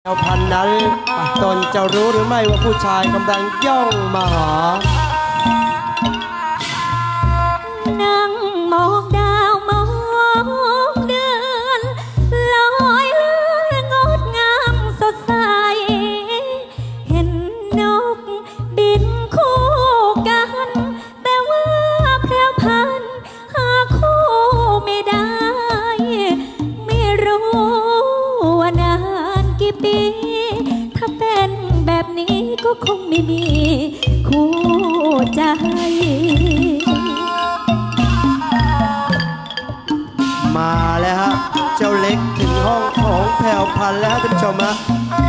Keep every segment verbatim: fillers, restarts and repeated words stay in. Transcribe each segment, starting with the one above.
วพันนั้นตนจะรู้หรือไม่ว่าผู้ชายกำลังย่องมาหานั่งมองดาวมองเดือนลอยเลื่อนงดงามสดใสเห็นนกบินคู่กันแต่ว่าแพรวพันหาคู่ไม่ได้ไม่รู้ว่านานกี่ปีถ้าเป็นแบบนี้ก็คงไม่มีคู่ใจมาแล้วฮะเจ้าเล็กถึงห้องของแพรวพันแล้วท่านผู้ชมฮะ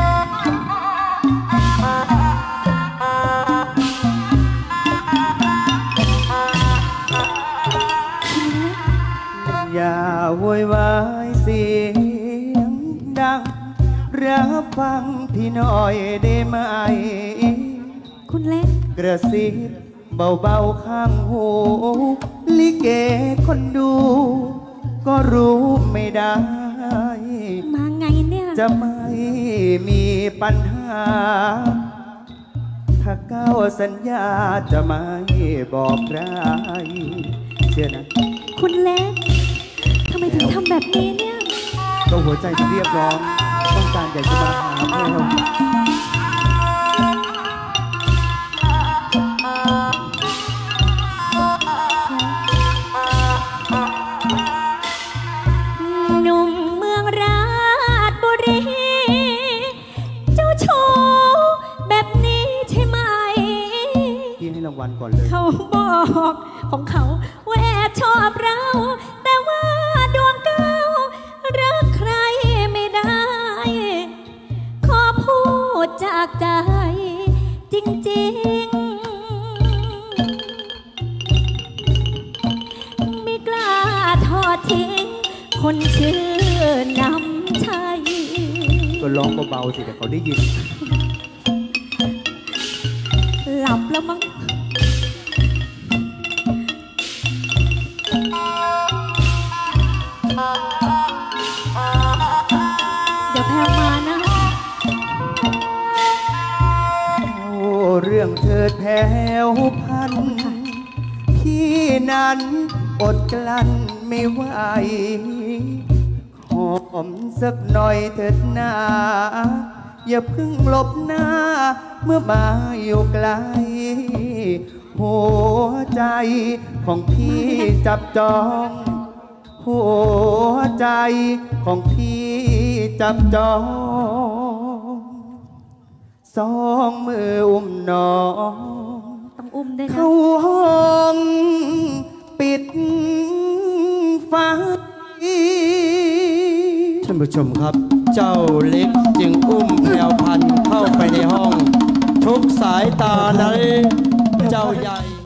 อย่าโวยวายเสียงดังรับฟังพี่หน่อยได้ไหมคุณเล็กกระซิบเบาๆข้างหูลิเกคนดูก็รู้ไม่ได้มาไงเนี่ยจะไม่มีปัญหาถ้าก้าวสัญญาจะไม่บอกใครเชื่อนะคุณเล็กทำไมถึงทำแบบนี้เนี่ยก็หัวใจจะเรียบร้องต้องการอยากจะมาหาแพรววันก่อนเลยเขาบอกของเขาว่าแอบชอบเราแต่ว่าดวงเก้ารักใครไม่ได้ขอพูดจากใจจริงๆไม่กล้าทอดทิ้งคนชื่อนำชัยก็ร้องเบาๆสิแต่เขาได้ยินหลับแล้วมั้งเดี๋ยวแพรมานะโอ้เรื่องเถิดแพรวพันพี่นั้นอดกลั้นไม่ไหวหอมสักหน่อยเถิดนาอย่าเพิ่งหลบหน้าเมื่อมาอยู่ไกลหัวใจของพี่จับจองหัวใจของพี่จับจองสองมืออุ้มน้องต้องอุ้มด้วยนะเข้าห้องปิดไฟท่านผู้ชมครับเจ้าเล็กจึงอุ้มแพรวพันเข้าไปในห้องทุกสายตานั้นเจ้าใหญ่